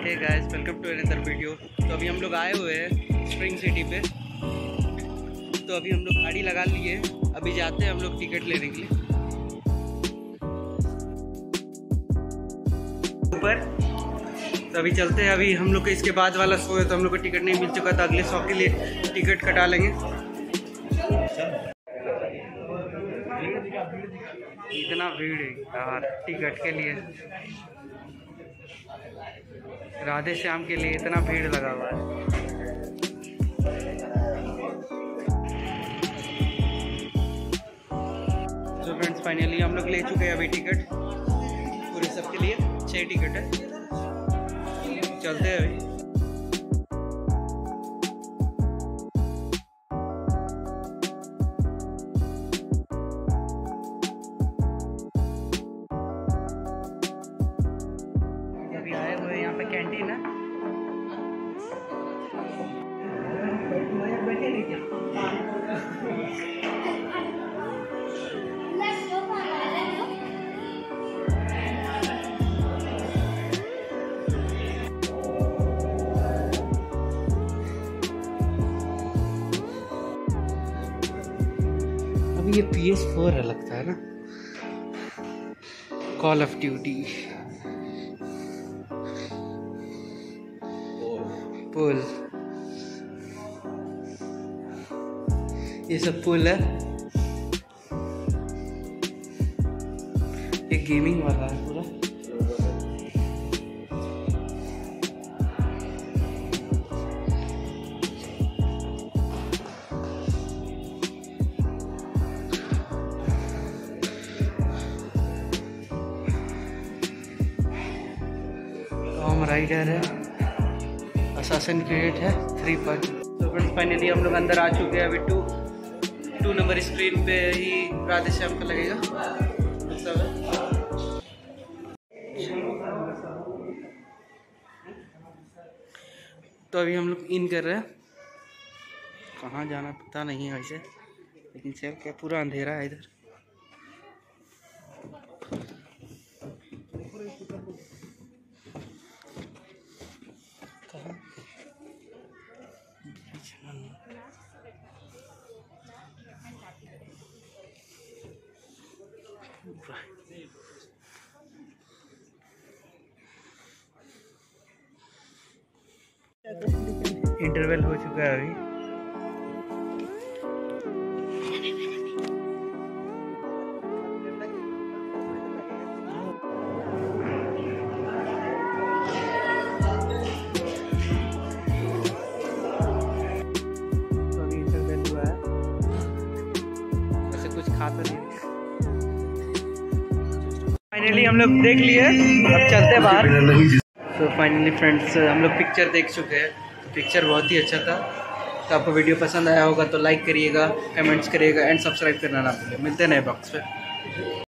Hey guys, welcome to another video. तो अभी हम लोग आए हुए हैं स्प्रिंग सिटी पे। तो अभी हम लोग गाड़ी लगा लिए, अभी जाते हैं हम लोग टिकट लेने के लिए ऊपर। तो अभी चलते हैं। अभी हम लोग का इसके बाद वाला शो है तो हम लोग को टिकट नहीं मिल चुका था, अगले शो के लिए टिकट कटा लेंगे। इतना भीड़ है यार टिकट के लिए, राधे श्याम के लिए इतना भीड़ लगा हुआ है। तो फ्रेंड्स फाइनली हम लोग ले चुके हैं अभी टिकट, पूरे सबके लिए 6 टिकट है। चलते हैं अभी। अभी आए हुए यहाँ पे कैंटीन है। अभी ये PS4 है लगता है ना, कॉल ऑफ ड्यूटी पुल। ये सब पुल है, ये गेमिंग वाला है पूरा। टॉम राइडर है, असासिन क्रीड है 3 पार्ट। तो फ्रेंड्स फाइनली हम लोग अंदर आ चुके हैं। अभी 2 नंबर स्क्रीन पे ही राधे श्याम का लगेगा। तो अभी हम लोग इन कर रहे हैं, कहाँ जाना पता नहीं है वैसे, लेकिन चल क्या पूरा अंधेरा है इधर। इंटरवल हो चुका है अभी। तो अभी इंटरवल हुआ है, वैसे कुछ खा तो नहीं। फाइनली हम लोग देख लिए, अब चलते हैं बाहर। तो फाइनली फ्रेंड्स हम लोग पिक्चर देख चुके हैं। तो पिक्चर बहुत ही अच्छा था। तो आपको वीडियो पसंद आया होगा तो लाइक करिएगा, कमेंट्स करिएगा एंड सब्सक्राइब करना ना भूलिए। मिलते हैं नए बॉक्स पे।